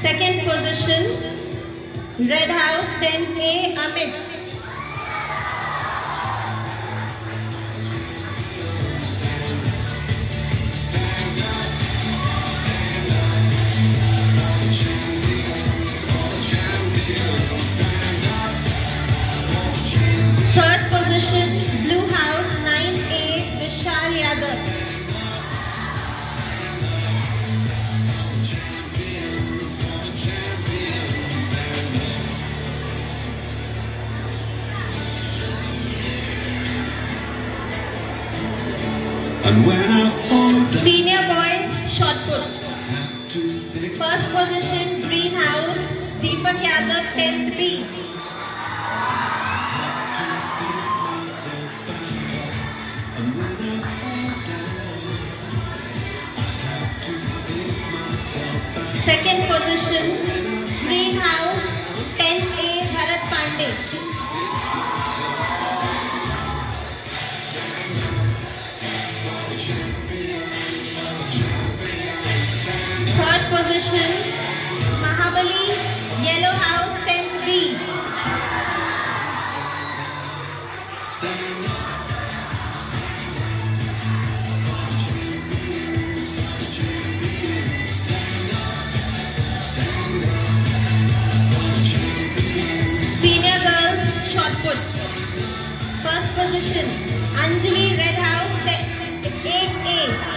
Second position, Red House 10A Amit. Third position, Blue House 9A Vishal Yadav. And when I fall down, Senior boys shot put. First position, Green House Deepak Yadav 10th B. Second position, Green House 10A Bharat Pandey. Third position, Mahabali Yellow House 10th B. Senior girls shot put. First position, Anjali Red House 8A.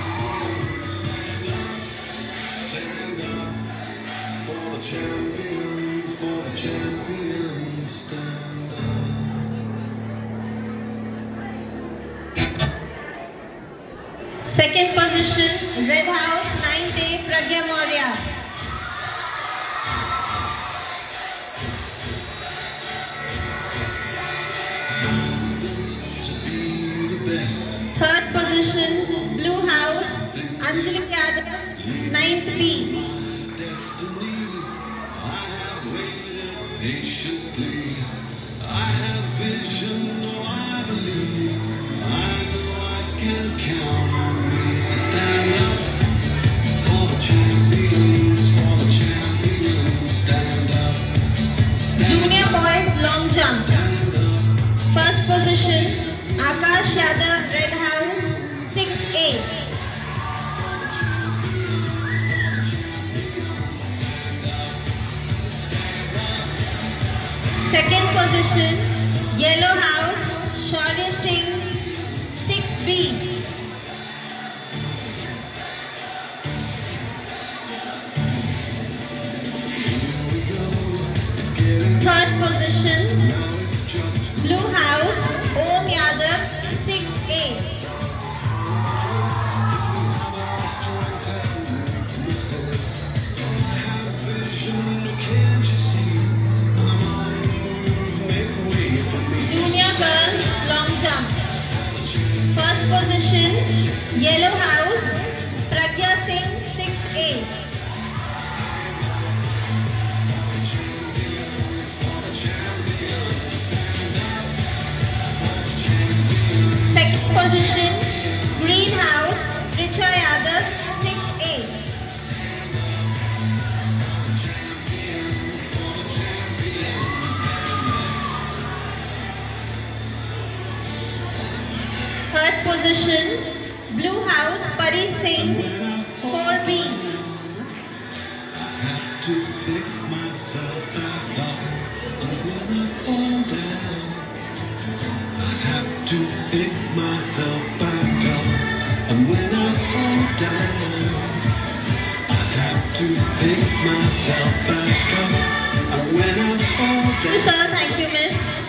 champions, for the champions, stand up. Second position, Red House 9th A Pragya Maurya. Third position, Blue House Anjali Yadav 9th B. Patiently, I have vision, though I believe. I know I can count on me. So stand up for the champions, stand up. Junior boys long jump. First position, Akash Yadav Red House 6A. Second position, Yellow House Shaurya Singh 6B. Third position, Blue House Om Yadav 6A. Junior girls long jump. First position, Yellow House Pragya Singh 6A. Second position, Green House Richa Yadav 6A. Third position, Blue House Pari Singh 4B. I have to pick myself back up, and when I fall down, I have to pick myself back up, and when I fall down, I have to pick myself back up, and when I fall down. Sir, thank you, miss.